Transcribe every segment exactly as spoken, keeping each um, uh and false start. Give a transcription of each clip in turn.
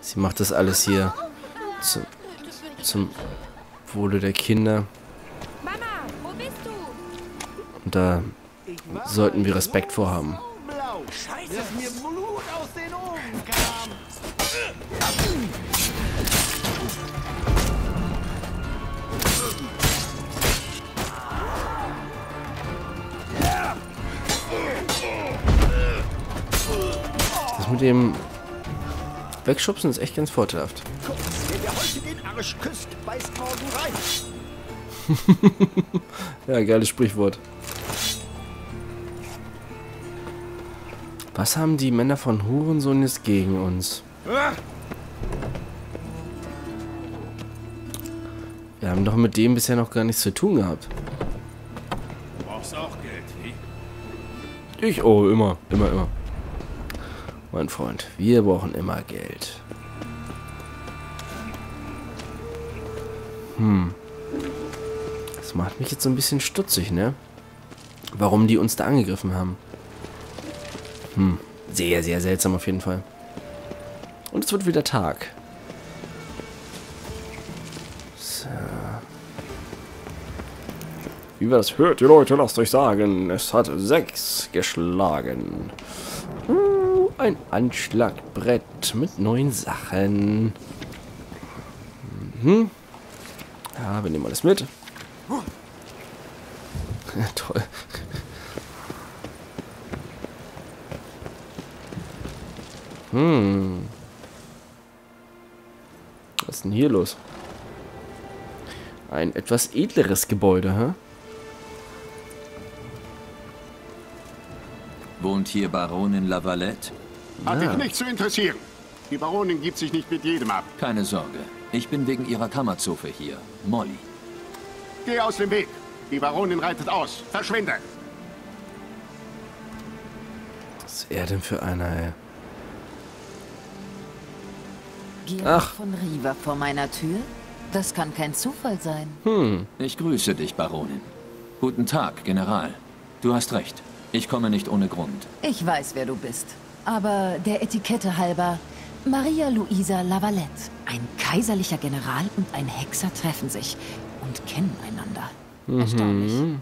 Sie macht das alles hier zum, zum Wohle der Kinder. Mama, wo bist du? Und da sollten wir Respekt vorhaben. Scheiße, dass mir Blut aus den Ohren kam. Das mit dem Wegschubsen ist echt ganz vorteilhaft. Wer heute den Arsch küsst, beißt morgen rein. Ja, geiles Sprichwort. Was haben die Männer von Hurensohn jetzt gegen uns? Wir haben doch mit dem bisher noch gar nichts zu tun gehabt. Du brauchst auch Geld, wie? Ich, oh, immer, immer, immer. Mein Freund, wir brauchen immer Geld. Hm. Das macht mich jetzt so ein bisschen stutzig, ne? Warum die uns da angegriffen haben. Hm. Sehr, sehr seltsam auf jeden Fall. Und es wird wieder Tag. So. Wie wir das hört, die Leute, lasst euch sagen, es hat sechs geschlagen. Uh, ein Anschlagbrett mit neuen Sachen. Mhm. Ja, wir nehmen alles mit. Toll. Hm. Was ist denn hier los? Ein etwas edleres Gebäude, hä? Wohnt hier Baronin Lavalette? Hat Ja. dich nicht zu interessieren. Die Baronin gibt sich nicht mit jedem ab. Keine Sorge. Ich bin wegen ihrer Kammerzofe hier. Molly. Geh aus dem Weg. Die Baronin reitet aus. Verschwinde. Was ist er denn für einer, ey? Geralt Ach. von Riva vor meiner Tür? Das kann kein Zufall sein. Hm. Ich grüße dich, Baronin. Guten Tag, General. Du hast recht. Ich komme nicht ohne Grund. Ich weiß, wer du bist. Aber der Etikette halber, Maria Luisa Lavalette. Ein kaiserlicher General und ein Hexer treffen sich und kennen einander. Erstaunlich. Mhm.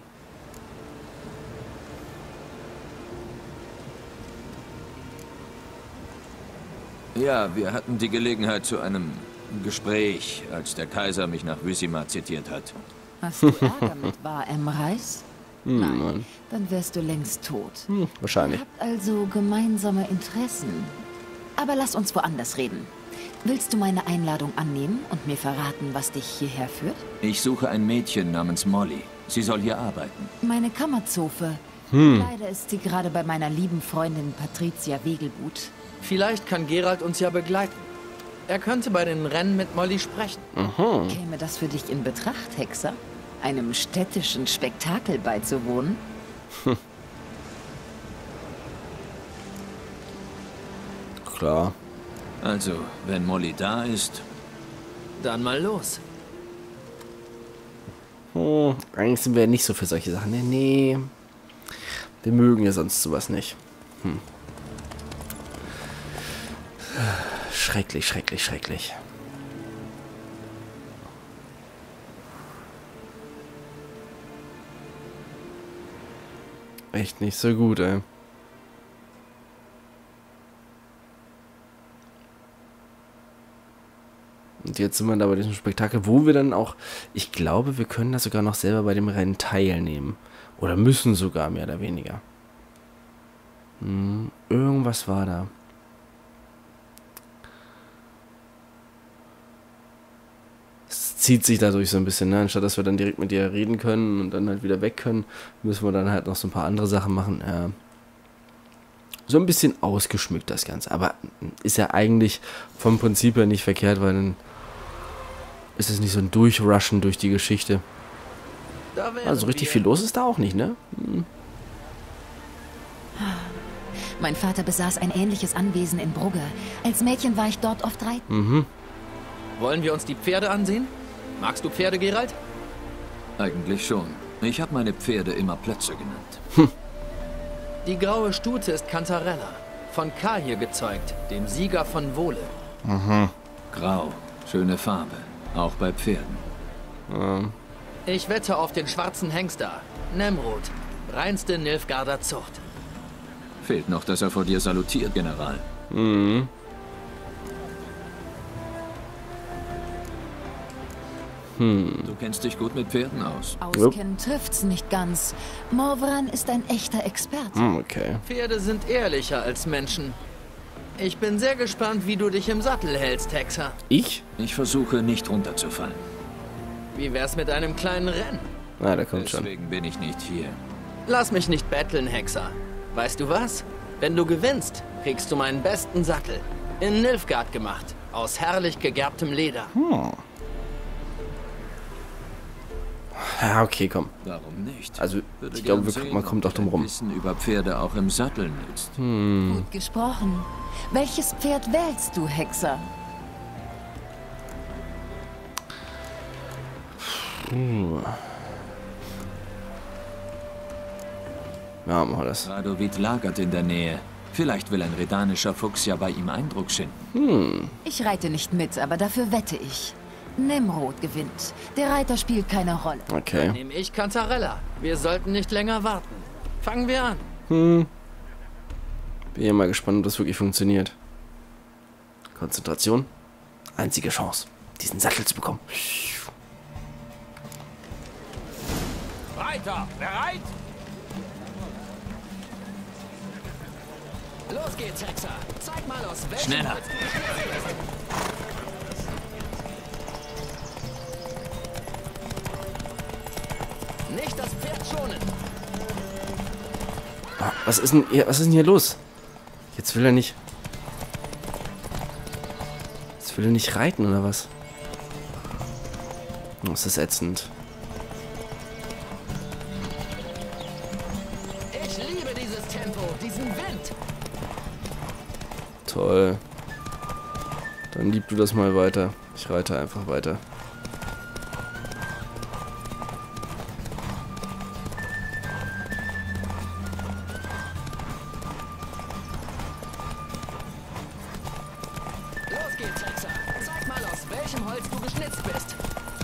Ja, wir hatten die Gelegenheit zu einem Gespräch, als der Kaiser mich nach Vizima zitiert hat. Hast du Ärger mit Bar Emreis? Hm, Nein, Mann. dann wärst du längst tot. Hm, wahrscheinlich. Ihr habt also gemeinsame Interessen. Aber lass uns woanders reden. Willst du meine Einladung annehmen und mir verraten, was dich hierher führt? Ich suche ein Mädchen namens Molly. Sie soll hier arbeiten. Meine Kammerzofe. Hm. Leider ist sie gerade bei meiner lieben Freundin Patricia Wegelbut. Vielleicht kann Geralt uns ja begleiten. Er könnte bei den Rennen mit Molly sprechen. Aha. Käme das für dich in Betracht, Hexer? Einem städtischen Spektakel beizuwohnen? Klar. Also, wenn Molly da ist, Dann mal los. Hm, eigentlich sind wir nicht so für solche Sachen. Nee, nee. Wir mögen ja sonst sowas nicht. Hm. Schrecklich, schrecklich, schrecklich. Echt nicht so gut, ey. Und jetzt sind wir da bei diesem Spektakel, wo wir dann auch, ich glaube, wir können da sogar noch selber bei dem Rennen teilnehmen. Oder müssen sogar, mehr oder weniger. Hm, irgendwas war da. Es zieht sich dadurch so ein bisschen, ne? Anstatt dass wir dann direkt mit dir reden können und dann halt wieder weg können, müssen wir dann halt noch so ein paar andere Sachen machen. Ja. So ein bisschen ausgeschmückt das Ganze. Aber ist ja eigentlich vom Prinzip her nicht verkehrt, weil dann ist es nicht so ein Durchrushen durch die Geschichte. Da wären Also richtig wir. viel los ist da auch nicht, ne? Hm. Mein Vater besaß ein ähnliches Anwesen in Brugge. Als Mädchen war ich dort oft reiten. Mhm. Wollen wir uns die Pferde ansehen? Magst du Pferde, Geralt? eigentlich schon. Ich habe meine Pferde immer Plötze genannt. Die graue Stute ist Cantarella. Von K hier gezeugt, dem Sieger von Wohle. Mhm. Grau. Schöne Farbe. Auch bei Pferden. Ähm. Ich wette auf den schwarzen Hengster. Nemrod. Reinste Nilfgaarder Zucht. Fehlt noch, dass er vor dir salutiert, General. Mhm. Hm. Du kennst dich gut mit Pferden aus. Auskennen trifft's nicht ganz. Morvran ist ein echter Experte. Hm, okay. Pferde sind ehrlicher als Menschen. Ich bin sehr gespannt, wie du dich im Sattel hältst, Hexer. Ich? Ich versuche nicht runterzufallen. Wie wär's mit einem kleinen Rennen? Na, der kommt schon. Deswegen bin ich nicht hier. Lass mich nicht betteln, Hexer. Weißt du was? Wenn du gewinnst, kriegst du meinen besten Sattel. In Nilfgaard gemacht. Aus herrlich gegerbtem Leder. Hm. Ja, okay, komm. Warum nicht? Also, Würde ich glaube, gern wir- sehen, man kommt ob doch drum dein rum. Wissen über Pferde auch im Sattel nützt. Hm. Gut gesprochen. Welches Pferd wählst du, Hexer? Puh. Ja, machen wir das. Radovid lagert in der Nähe. Vielleicht will ein redanischer Fuchs ja bei ihm Eindruck schinden. Hm. Ich reite nicht mit, aber dafür wette ich. Nemrod gewinnt. Der Reiter spielt keine Rolle. Okay. Nehme ich Cantarella. Wir sollten nicht länger warten. Fangen wir an. Hm. Bin ja mal gespannt, ob das wirklich funktioniert. Konzentration. Einzige Chance, diesen Sattel zu bekommen. Reiter, bereit? Los geht's, Hexer. Zeig mal aus welchem Schneller. Holz du geschnitzt bist. Nicht das Pferd schonen. Ah, was ist denn hier, was ist denn hier los? Jetzt will er nicht. Jetzt will er nicht reiten, oder was? Oh, ist das ätzend. Ich liebe dieses Tempo, diesen Wind. Toll. Dann lieb du das mal weiter. Ich reite einfach weiter. Los geht's, Hexer. Zeig mal, aus welchem Holz du geschnitzt bist.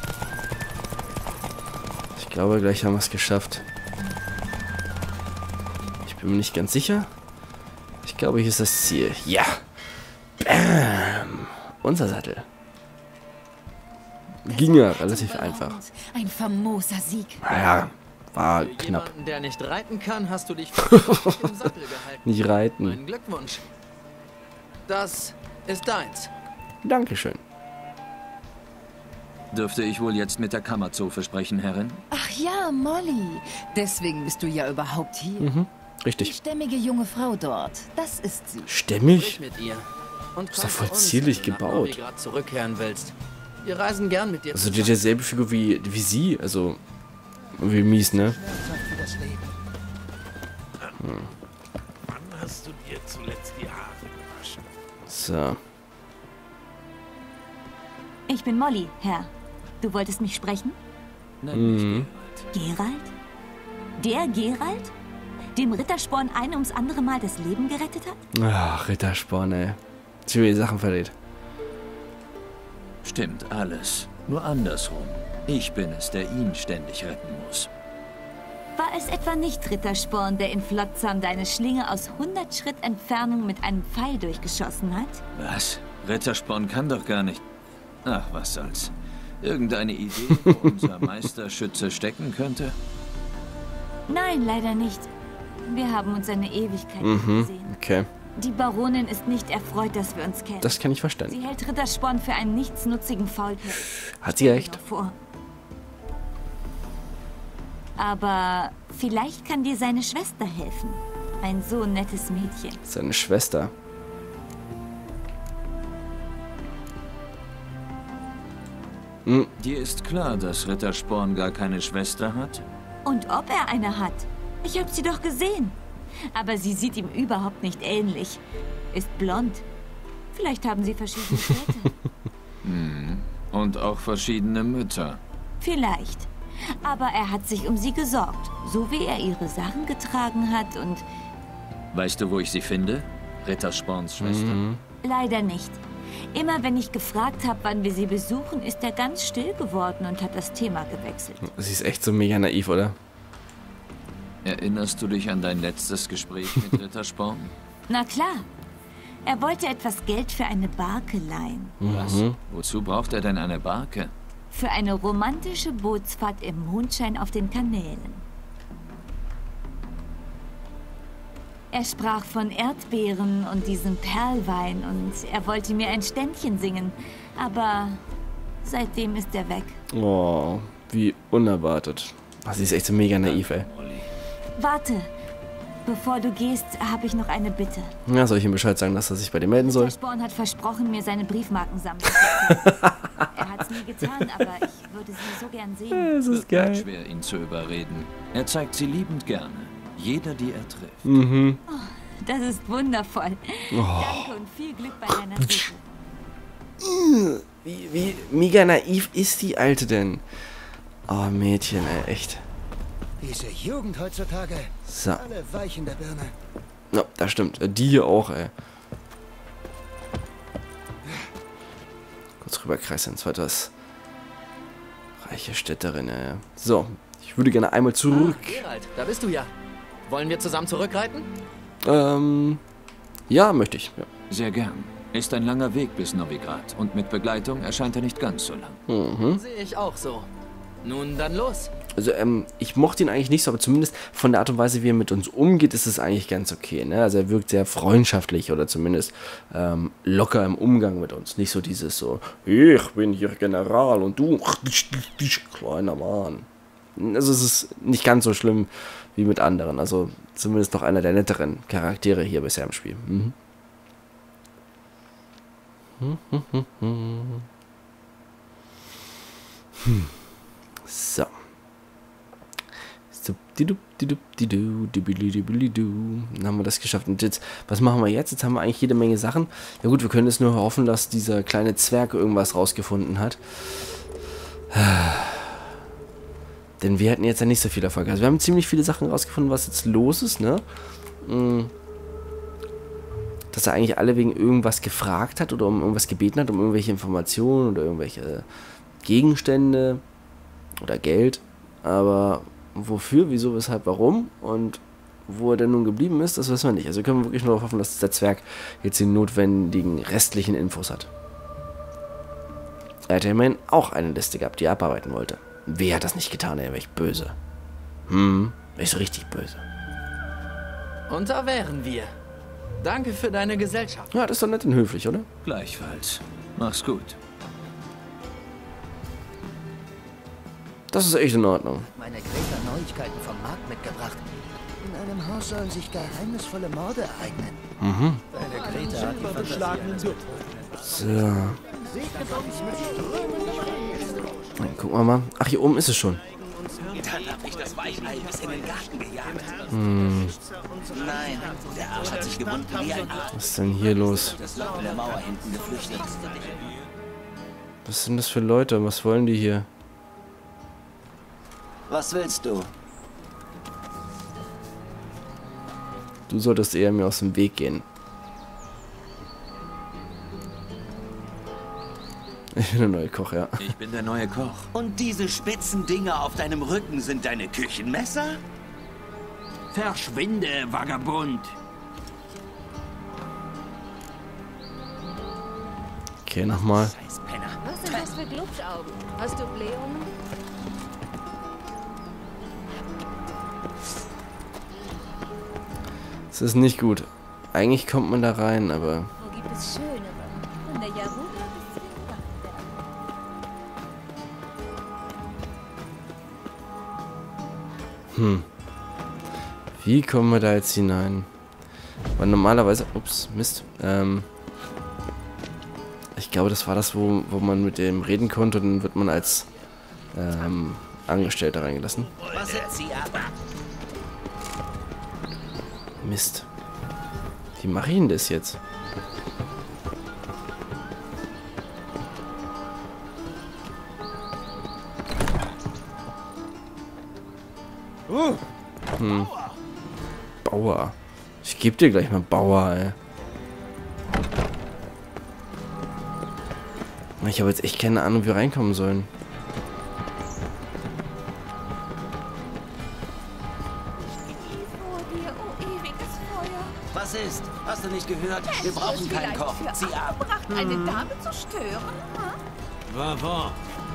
Ich glaube, gleich haben wir es geschafft. Ich bin mir nicht ganz sicher. Ich glaube, hier ist das Ziel. Ja. Bam. Unser Sattel. Ging ja relativ einfach. Ein famoser Sieg. Naja, war Für knapp. jemanden, der nicht reiten kann, hast du dich vernünftig im Sattel gehalten. Nicht reiten. Mein Glückwunsch. Das ist deins. Dankeschön. Dürfte ich wohl jetzt mit der Kammerzofe sprechen, Herrin? Ach ja, Molly. Deswegen bist du ja überhaupt hier. Die Richtig. stämmige junge Frau dort. Das ist sie. Stämmig? Sprich mit ihr. Und ist doch komm voll zu uns, zierlich wenn du nach gebaut. Novigrad zurückkehren willst. Wir reisen gern mit dir Also die zusammen. derselbe Figur wie, wie sie. Also, wie mies, ne? Wann hast du dir zuletzt die Haare gewaschen? So. Ich bin Molly, Herr. Du wolltest mich sprechen? Nenn mich Geralt. Geralt? Der Geralt? Dem Rittersporn ein ums andere Mal das Leben gerettet hat? Ach, Rittersporn, ey. Schon wieder Sachen verrät. Stimmt alles. Nur andersrum. Ich bin es, der ihn ständig retten muss. War es etwa nicht Rittersporn, der in Flotsam deine Schlinge aus hundert Schritt Entfernung mit einem Pfeil durchgeschossen hat? Was? Rittersporn kann doch gar nicht... Ach, was soll's. Irgendeine Idee, wo unser Meisterschütze stecken könnte? Nein, leider nicht. Wir haben uns eine Ewigkeit nicht Mhm, gesehen. okay. Die Baronin ist nicht erfreut, dass wir uns kennen. Das kann ich verstehen. Sie hält Rittersporn für einen nichtsnutzigen Faulpelz. Hat sie recht. Vor. Aber vielleicht kann dir seine Schwester helfen. Ein so nettes Mädchen. Seine Schwester. Dir ist klar, dass Rittersporn gar keine Schwester hat? Und ob er eine hat? Ich habe sie doch gesehen. Aber sie sieht ihm überhaupt nicht ähnlich. Ist blond. Vielleicht haben sie verschiedene Väter. Und auch verschiedene Mütter. Vielleicht. Aber er hat sich um sie gesorgt. So wie er ihre Sachen getragen hat und... Weißt du, wo ich sie finde? Rittersporns Schwester. Leider nicht. Immer wenn ich gefragt habe, wann wir sie besuchen, ist er ganz still geworden und hat das Thema gewechselt. Sie ist echt so mega naiv, oder? Erinnerst du dich an dein letztes Gespräch mit Ritter Sporn? Na klar. Er wollte etwas Geld für eine Barke leihen. Was? Wozu braucht er denn eine Barke? Für eine romantische Bootsfahrt im Mondschein auf den Kanälen. Er sprach von Erdbeeren und diesem Perlwein und er wollte mir ein Ständchen singen. Aber seitdem ist er weg. Oh, wie unerwartet. Oh, sie ist echt so mega naiv, ey. Warte. Bevor du gehst, habe ich noch eine Bitte. Ja, soll ich ihm Bescheid sagen, dass er sich bei dir melden soll? Ritter Sporn hat versprochen, mir seine Briefmarkensammlung zu zeigen. Er hat es nie getan, aber ich würde sie so gern sehen. Das ist Wird geil. schwer, ihn zu überreden. Er zeigt sie liebend gerne. Jeder, die er trifft. Mhm. Oh, das ist wundervoll. Oh. Danke und viel Glück bei deiner Suche. Wie, wie mega naiv ist die Alte denn? Oh, Mädchen, ey, echt. Diese Jugend heutzutage. So. Alle weich in der Birne. Ja, das stimmt. Die hier auch, ey. Kurz rüberkreisen, zwar etwas reiche Städterin, ey. So, ich würde gerne einmal zurück. Ah, Geralt, da bist du ja. Wollen wir zusammen zurückreiten? Ähm, ja, möchte ich. Ja. Sehr gern. Ist ein langer Weg bis Novigrad und mit Begleitung erscheint er nicht ganz so lang. Mhm. Sehe ich auch so. Nun dann los. Also, ähm, ich mochte ihn eigentlich nicht so, aber zumindest von der Art und Weise, wie er mit uns umgeht, ist es eigentlich ganz okay, ne? Also er wirkt sehr freundschaftlich oder zumindest ähm, locker im Umgang mit uns. Nicht so dieses so, ich bin hier General und du, kleiner Mann. Also es ist nicht ganz so schlimm wie mit anderen. Also zumindest noch einer der netteren Charaktere hier bisher im Spiel. Mhm. Hm, hm, hm, hm. Hm. So. Dann haben wir das geschafft. Und jetzt, was machen wir jetzt? Jetzt haben wir eigentlich jede Menge Sachen. Ja gut, wir können jetzt nur hoffen, dass dieser kleine Zwerg irgendwas rausgefunden hat. Denn wir hatten jetzt ja nicht so viel Erfolg. Also wir haben ziemlich viele Sachen rausgefunden, was jetzt los ist, ne? Dass er eigentlich alle wegen irgendwas gefragt hat oder um irgendwas gebeten hat, um irgendwelche Informationen oder irgendwelche Gegenstände oder Geld. Aber wofür, wieso, weshalb, warum und wo er denn nun geblieben ist, das wissen wir nicht. Also können wir wirklich nur darauf hoffen, dass der Zwerg jetzt die notwendigen restlichen Infos hat. Er hätte immerhin auch eine Liste gehabt, die er abarbeiten wollte. Wer hat das nicht getan, ey, wäre ich böse. Hm, wäre ich so richtig böse. Und da wären wir. Danke für deine Gesellschaft. Ja, das ist doch nett und höflich, oder? Gleichfalls. Mach's gut. Das ist echt in Ordnung. Meine Greta Neuigkeiten vom Markt mitgebracht. In einem Haus sollen sich geheimnisvolle Morde ereignen. Mhm. Deine Greta hat die verschlagenen So. Dann gucken wir mal. Ach, hier oben ist es schon. Dann hab ich das Weichei bis in den Garten gejagt. Hm. Nein, der Arsch hat sich gewunden wie ein Arsch. Was ist denn hier los? Das Loch in der Mauer hinten geflüchtet. Was sind das für Leute? Was wollen die hier? Was willst du? Du solltest eher mir aus dem Weg gehen. Ich bin der neue Koch, ja. Ich bin der neue Koch. Und diese spitzen Dinger auf deinem Rücken sind deine Küchenmesser? Verschwinde, Vagabund! Okay, nochmal. Scheiß Penner. Was sind das für Glubschaugen? Hast du Blähungen? Das ist nicht gut. Eigentlich kommt man da rein, aber... Wo gibt es schönere? Von der Jaruga bis zum Hm. Wie kommen wir da jetzt hinein? Weil normalerweise... Ups, Mist. Ähm... Ich glaube, das war das, wo, wo man mit dem reden konnte und dann wird man als ähm, Angestellter reingelassen. Was sind sie aber? Mist. Wie mache ich denn das jetzt? Hm. Bauer. Ich gebe dir gleich mal Bauer, ey. Ich habe jetzt echt keine Ahnung, wie wir reinkommen sollen. Was ist? Hast du nicht gehört? Wir brauchen keinen Koch. Zieh ab. Eine Dame zu stören? Bravo.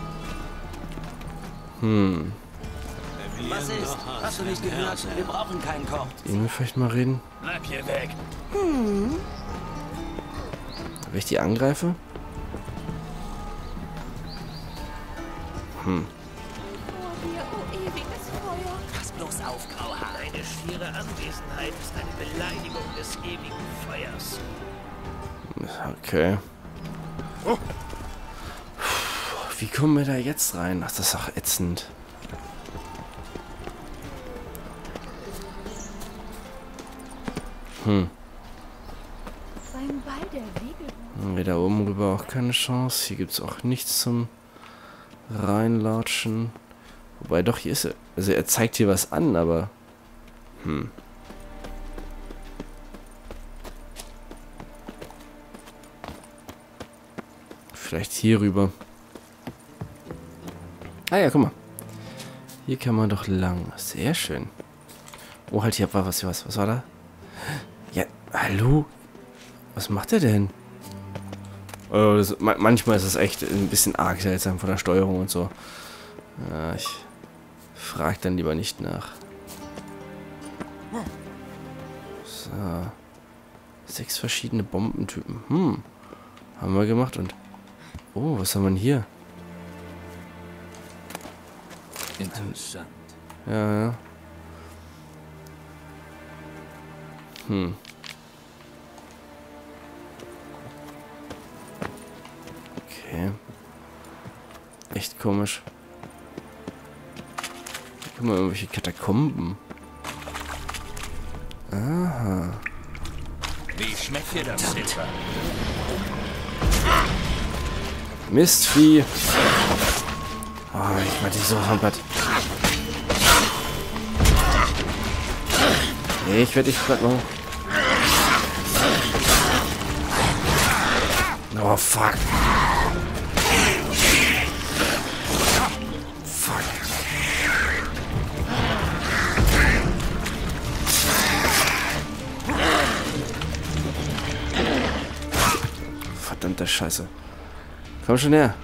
Hm. Was ist? Hast du nicht gehört? Wir brauchen keinen Koch. Sollen wir vielleicht mal reden? Bleib hier weg. Hm. Wenn ich die angreife? Hm. Vor dir, oh ewiges Feuer. Pass bloß auf, Grauhaar. Deine schiere Anwesenheit ist eine Beleidigung des ewigen Feuers. Okay. Wie kommen wir da jetzt rein? Ach, das ist auch ätzend. Hm. Beim Ball der Wiegel. Nee, da oben rüber auch keine Chance. Hier gibt es auch nichts zum Reinlatschen. Wobei, doch, hier ist er. Also er zeigt hier was an, aber... Hm. Vielleicht hier rüber. Ah ja, guck mal. Hier kann man doch lang. Sehr schön. Oh, halt, hier war was, was, was war da? Ja, hallo? Was macht er denn? Oh, das, ma manchmal ist es echt ein bisschen arg seltsam von der Steuerung und so. Ja, ich frage dann lieber nicht nach. So. Sechs verschiedene Bombentypen. Hm. Haben wir gemacht und... Oh, was haben wir denn hier? Interessant. Ja, ja. Hm. Okay. Echt komisch. Guck mal, irgendwelche Katakomben. Aha. Wie schmeckt dir das, Silber? Mistvieh. Oh, ich werde dich so vom Blatt. Nee, ich werde dich platt machen. Oh, fuck. Fuck. Verdammte Scheiße. Komm schon her.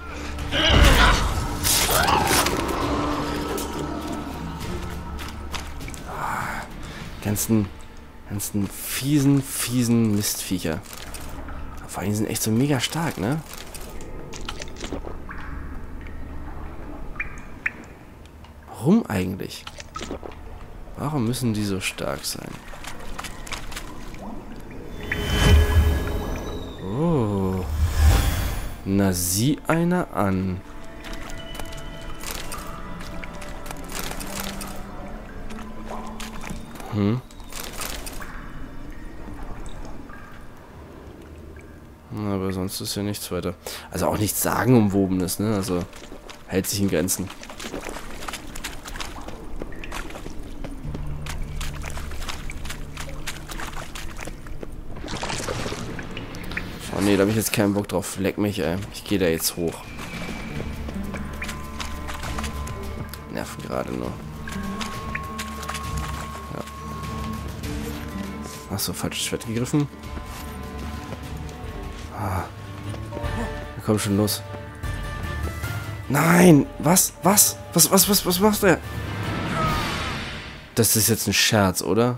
Ganzen, ganzen fiesen, fiesen Mistviecher. Vor allem sind echt so mega stark, ne? Warum eigentlich? Warum müssen die so stark sein? Oh. Na, sieh einer an. Hm. Aber sonst ist ja nichts weiter. Also auch nichts Sagenumwobenes, ne? Also hält sich in Grenzen. Oh ne, da habe ich jetzt keinen Bock drauf. Leck mich, ey. Ich gehe da jetzt hoch. Nerven gerade nur. Ja. Achso, falsches Schwert gegriffen. Ah. Wir kommen schon los. Nein! Was? Was? Was, was, was, was macht der? Das ist jetzt ein Scherz, oder?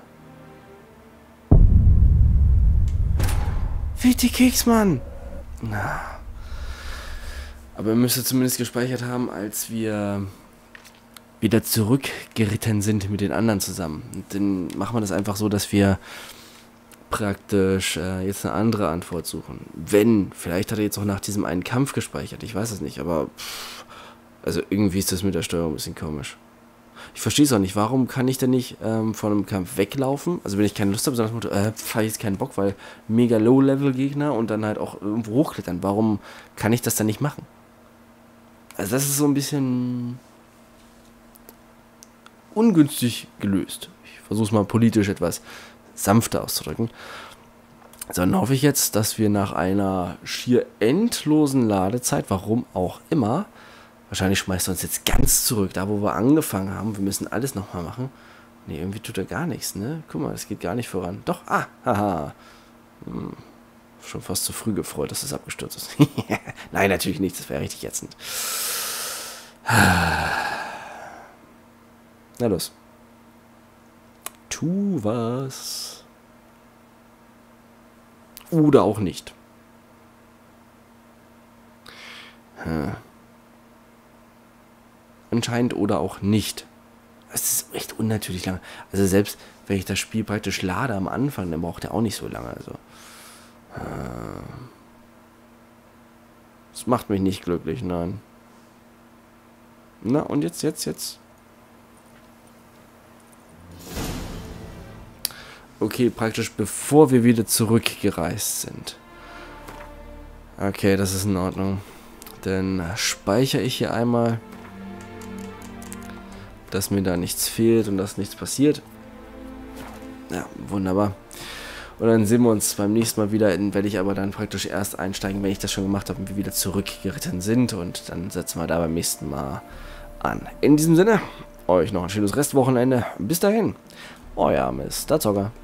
Wie die Keksmann! Na. Aber er müsste zumindest gespeichert haben, als wir wieder zurückgeritten sind mit den anderen zusammen. Und dann machen wir das einfach so, dass wir praktisch äh, jetzt eine andere Antwort suchen. Wenn, vielleicht hat er jetzt auch nach diesem einen Kampf gespeichert, ich weiß es nicht, aber pff, also irgendwie ist das mit der Steuerung ein bisschen komisch. Ich verstehe es auch nicht, warum kann ich denn nicht ähm, von einem Kampf weglaufen? Also wenn ich keine Lust habe, sondern das Motto, äh, habe ich jetzt keinen Bock, weil mega Low-Level-Gegner und dann halt auch irgendwo hochklettern. Warum kann ich das dann nicht machen? Also das ist so ein bisschen ungünstig gelöst. Ich versuche es mal politisch etwas sanfter auszudrücken. Dann hoffe ich jetzt, dass wir nach einer schier endlosen Ladezeit, warum auch immer, wahrscheinlich schmeißt er uns jetzt ganz zurück, da wo wir angefangen haben. Wir müssen alles nochmal machen. Ne, irgendwie tut er gar nichts, ne? Guck mal, es geht gar nicht voran. Doch, ah, haha. Hm, schon fast zu früh gefreut, dass es abgestürzt ist. Nein, natürlich nicht, das wäre richtig ätzend. Na los. Tu was. Oder auch nicht. Hm. Anscheinend oder auch nicht. Es ist echt unnatürlich lange. Also selbst wenn ich das Spiel praktisch lade am Anfang, dann braucht er auch nicht so lange. Also das macht mich nicht glücklich, nein. Na und jetzt, jetzt, jetzt. Okay, praktisch bevor wir wieder zurückgereist sind. Okay, das ist in Ordnung. Dann speichere ich hier einmal, dass mir da nichts fehlt und dass nichts passiert. Ja, wunderbar. Und dann sehen wir uns beim nächsten Mal wieder, in, werde ich aber dann praktisch erst einsteigen, wenn ich das schon gemacht habe und wir wieder zurückgeritten sind. Und dann setzen wir da beim nächsten Mal an. In diesem Sinne, euch noch ein schönes Restwochenende. Bis dahin, euer Mister Zocker.